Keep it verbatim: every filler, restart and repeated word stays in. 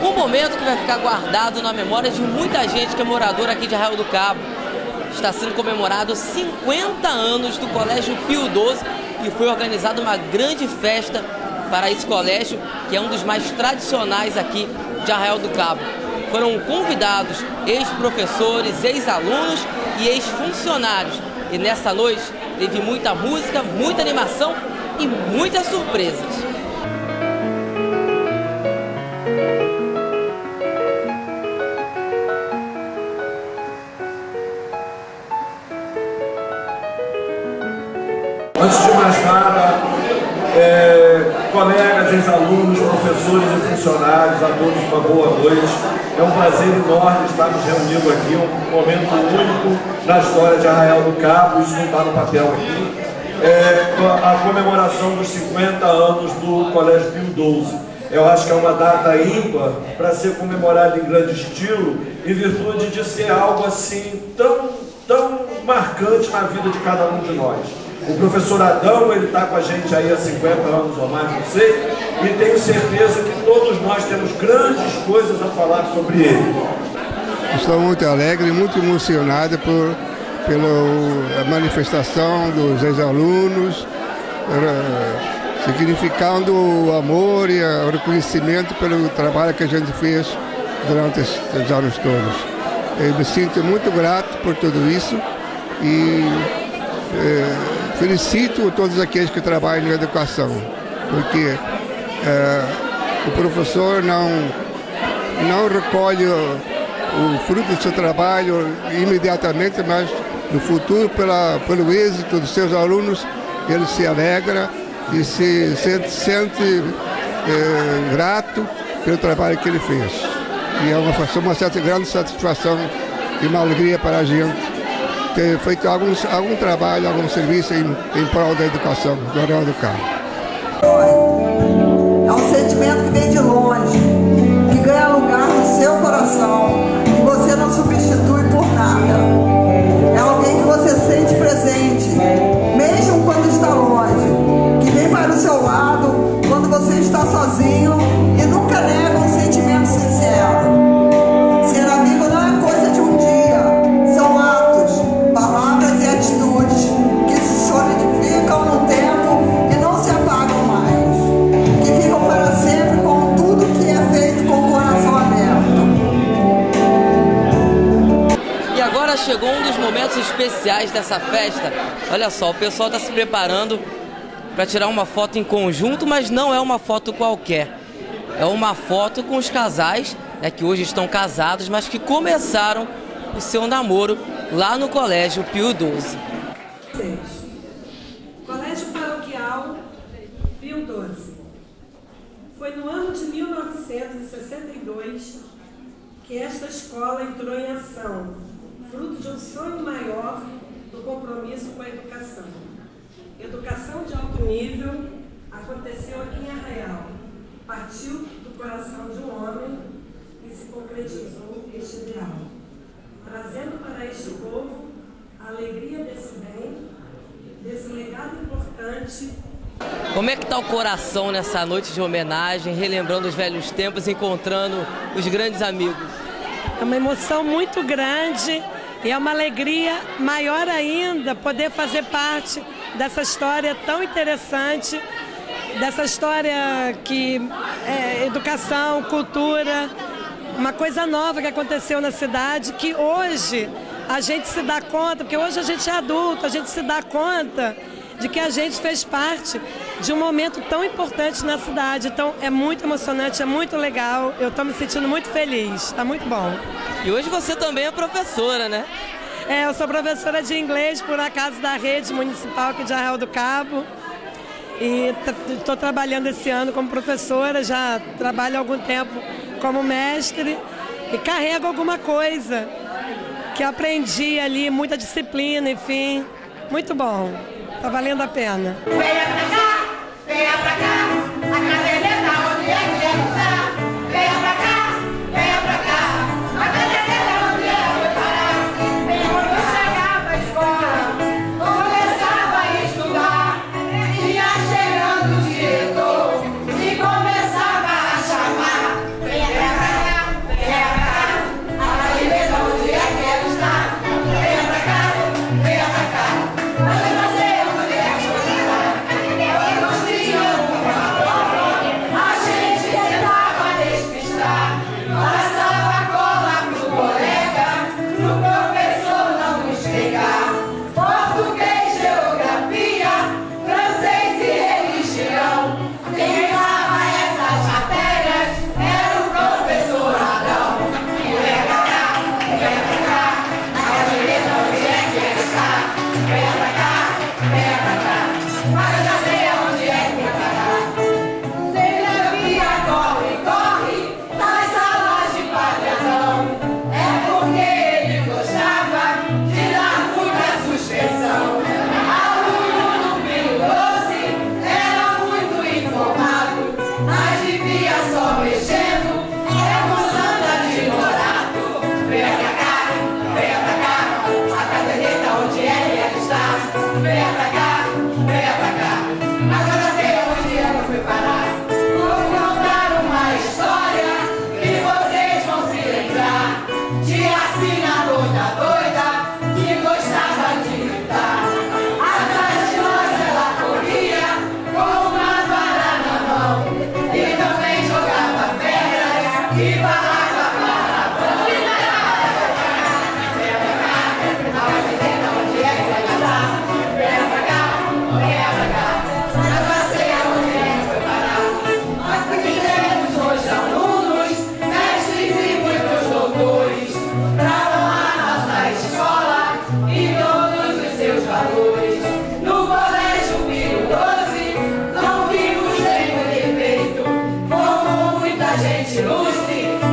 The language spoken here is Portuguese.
Um momento que vai ficar guardado na memória de muita gente que é moradora aqui de Arraial do Cabo. Está sendo comemorado cinquenta anos do Colégio Pio doze e foi organizada uma grande festa para esse colégio, que é um dos mais tradicionais aqui de Arraial do Cabo. Foram convidados ex-professores, ex-alunos e ex-funcionários. E nessa noite teve muita música, muita animação e muitas surpresas. Antes de mais nada, é, colegas, ex-alunos, professores e funcionários, a todos uma boa noite. É um prazer enorme estarmos reunidos aqui, um momento único na história de Arraial do Cabo, isso não está no papel aqui. É, a comemoração dos cinquenta anos do Colégio Pio doze. Eu acho que é uma data ímpar para ser comemorada em grande estilo, em virtude de ser algo assim tão, tão marcante na vida de cada um de nós. O professor Adão, ele está com a gente aí há cinquenta anos ou mais, não sei, e tenho certeza que todos nós temos grandes coisas a falar sobre ele. Estou muito alegre e muito emocionado por, pela manifestação dos ex-alunos, significando o amor e o reconhecimento pelo trabalho que a gente fez durante esses anos todos. Eu me sinto muito grato por tudo isso e é, felicito todos aqueles que trabalham na educação, porque é, o professor não, não recolhe o, o fruto do seu trabalho imediatamente, mas no futuro, pela, pelo êxito dos seus alunos, ele se alegra e se sente, sente é, grato pelo trabalho que ele fez. E é uma, uma certa grande satisfação e uma alegria para a gente ter feito alguns, algum trabalho, algum serviço em, em prol da educação do Arraial do Cabo. É um sentimento que vem de longe, que ganha lugar no seu coração, que você não substitui por nada. É alguém que você sente presente, mesmo quando está longe, que vem para o seu lado quando você está sozinho e nunca nega um sentimento sincero. Ser amigo não é coisa de um dia, são atos, palavras e atitudes que se solidificam no tempo e não se apagam mais, que ficam para sempre com tudo que é feito com o coração aberto. E agora chegou um dos momentos especiais dessa festa. Olha só, o pessoal está se preparando para tirar uma foto em conjunto, mas não é uma foto qualquer. É uma foto com os casais, né, que hoje estão casados, mas que começaram o seu namoro lá no Colégio Pio doze. Colégio Paroquial Pio doze. Foi no ano de mil novecentos e sessenta e dois que esta escola entrou em ação, fruto de um sonho maior do compromisso com a educação. Educação de alto nível aconteceu aqui em Arraial, partiu do coração de um homem e se concretizou este ideal, trazendo para este povo a alegria desse bem, desse legado importante. Como é que está o coração nessa noite de homenagem, relembrando os velhos tempos, encontrando os grandes amigos? É uma emoção muito grande e é uma alegria maior ainda poder fazer parte dessa história tão interessante, dessa história que é educação, cultura, uma coisa nova que aconteceu na cidade, que hoje a gente se dá conta, porque hoje a gente é adulto, a gente se dá conta de que a gente fez parte de um momento tão importante na cidade. Então é muito emocionante, é muito legal, eu estou me sentindo muito feliz, está muito bom. E hoje você também é professora, né? É, eu sou professora de inglês, por acaso, da rede municipal aqui de Arraial do Cabo. E estou trabalhando esse ano como professora, já trabalho há algum tempo como mestre e carrego alguma coisa que aprendi ali, muita disciplina, enfim. Muito bom, está valendo a pena. Venha pra cá, venha pra cá, a caderneta onde é que é está. Venha pra cá, venha pra cá, a caderneta onde é que parar. Quando chegava a escola, começava a estudar, ia chegando o diretor e começava a chamar. Venha pra cá. Gente ilustre.